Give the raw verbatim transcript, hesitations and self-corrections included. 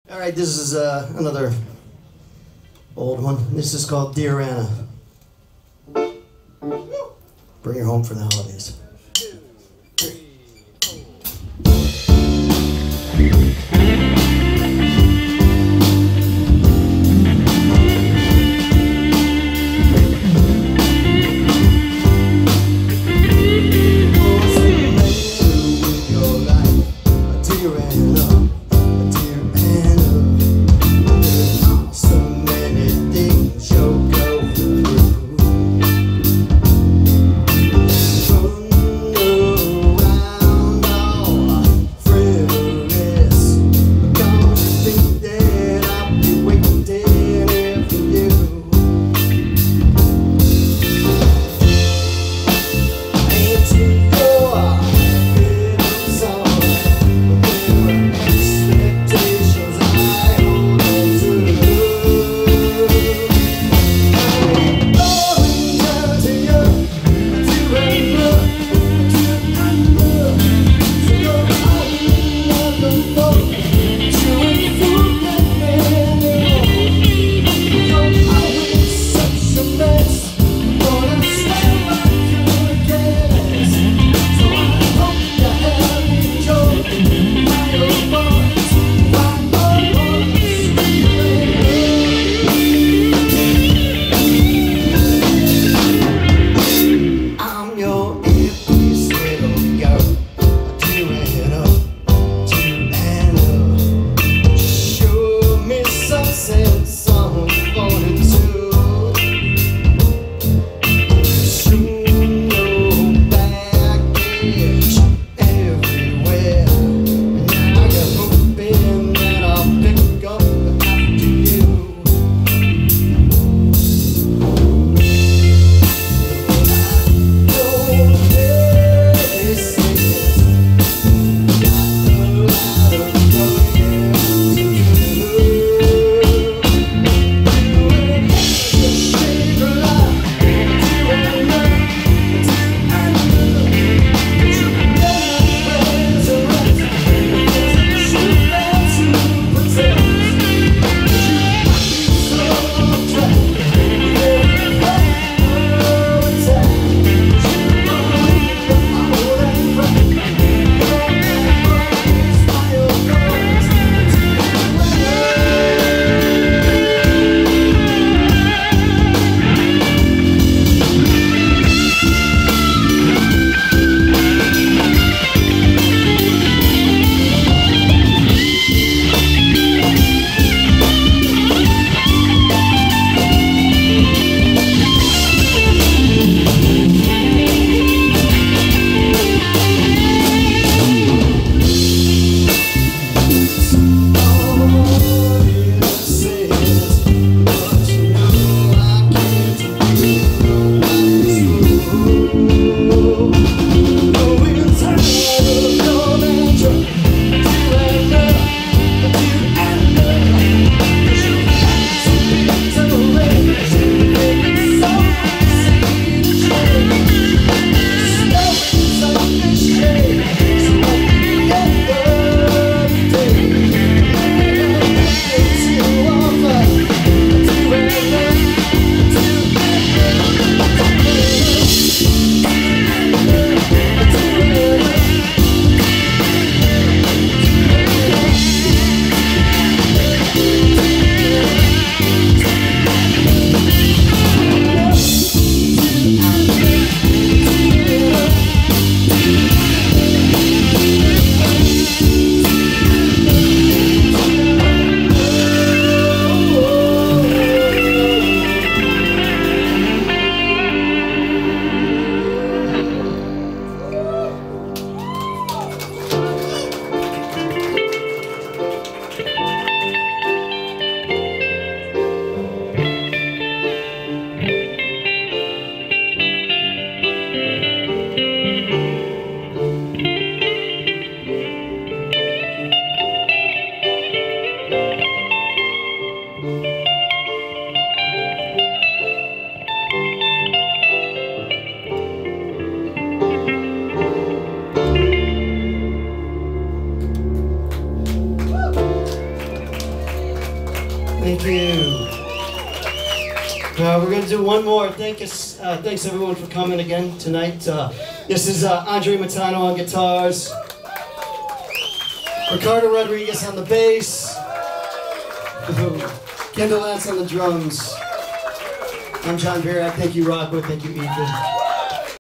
All right, this is uh, another old one. This is called Dear Anna. Bring her home for the holidays. From Thank you. Uh, we're going to do one more. Thank us, uh, thanks everyone for coming again tonight. Uh, this is uh, Andrei Matano on guitars. Ricardo Rodriguez on the bass. Kendall Lantz on the drums. I'm John Virag. Thank you, Rockwood. Thank you, Ethan.